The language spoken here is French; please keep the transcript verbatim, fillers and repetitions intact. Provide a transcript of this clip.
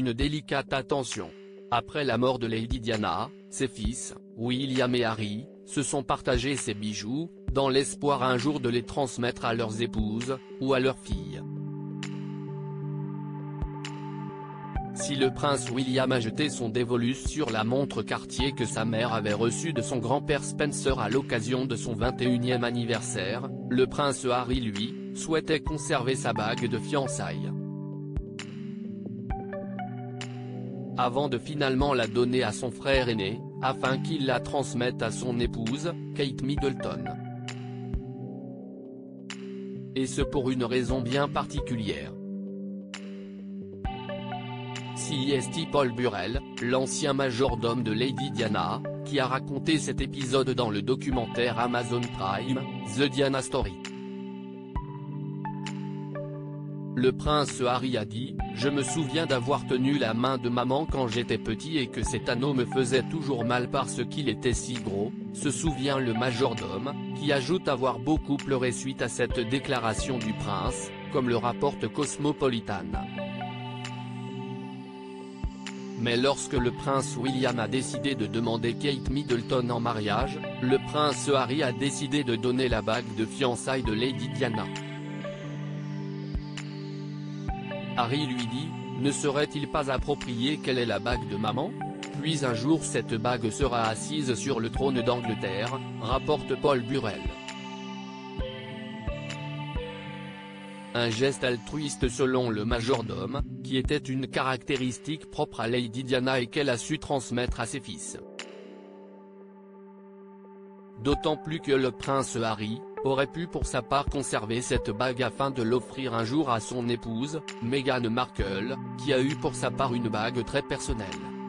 une délicate attention. Après la mort de Lady Diana, ses fils, William et Harry, se sont partagés ses bijoux, dans l'espoir un jour de les transmettre à leurs épouses, ou à leurs filles. Si le prince William a jeté son dévolu sur la montre Cartier que sa mère avait reçue de son grand-père Spencer à l'occasion de son vingt et unième anniversaire, le prince Harry lui, souhaitait conserver sa bague de fiançailles. Avant de finalement la donner à son frère aîné, afin qu'il la transmette à son épouse, Kate Middleton. Et ce pour une raison bien particulière. C S T Paul Burrell, l'ancien majordome de Lady Diana, qui a raconté cet épisode dans le documentaire Amazon Prime, The Diana Story. Le prince Harry a dit « Je me souviens d'avoir tenu la main de maman quand j'étais petit et que cet anneau me faisait toujours mal parce qu'il était si gros », se souvient le majordome, qui ajoute avoir beaucoup pleuré suite à cette déclaration du prince, comme le rapporte Cosmopolitan. Mais lorsque le prince William a décidé de demander Kate Middleton en mariage, le prince Harry a décidé de donner la bague de fiançailles de Lady Diana. Harry lui dit, ne serait-il pas approprié qu'elle ait la bague de maman ? Puis un jour cette bague sera assise sur le trône d'Angleterre, rapporte Paul Burrell. Un geste altruiste selon le majordome, qui était une caractéristique propre à Lady Diana et qu'elle a su transmettre à ses fils. D'autant plus que le prince Harry, aurait pu pour sa part conserver cette bague afin de l'offrir un jour à son épouse, Meghan Markle, qui a eu pour sa part une bague très personnelle.